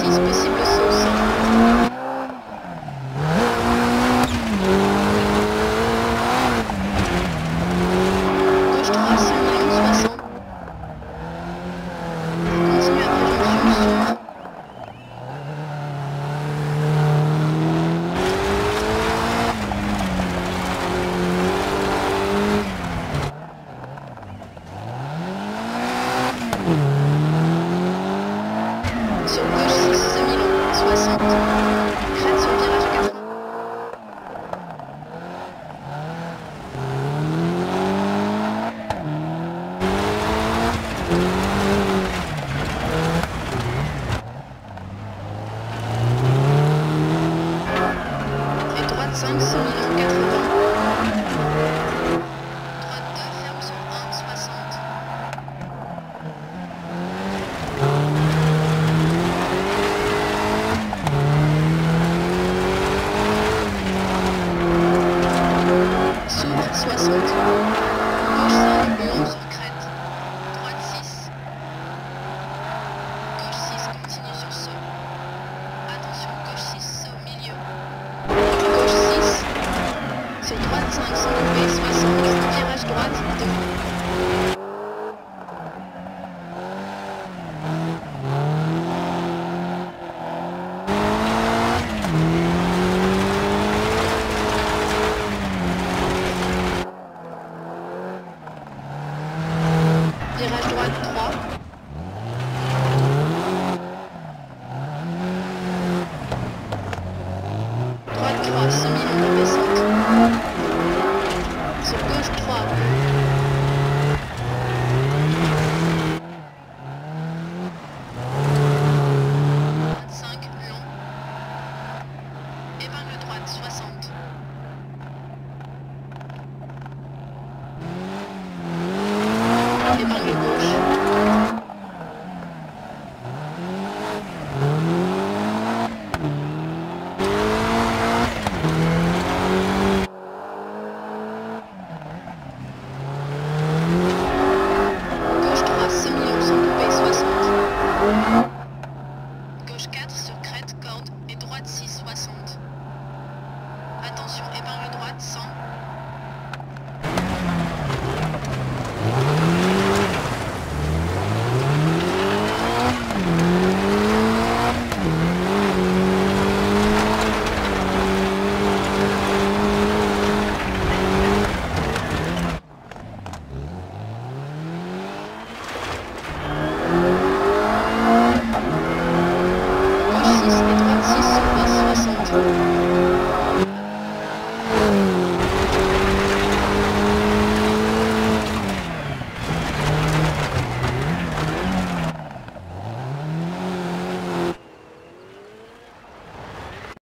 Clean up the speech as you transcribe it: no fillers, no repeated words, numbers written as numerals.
Service possible sauce. Gauche 3, 100 000, 60. Continue après jonction sur. Sur gauche 6, 2000, 60. Crête sur virage 80. Et droite 5, 100 000, 80. Droite 2, ferme sur 1, 60. S'ouvre 60.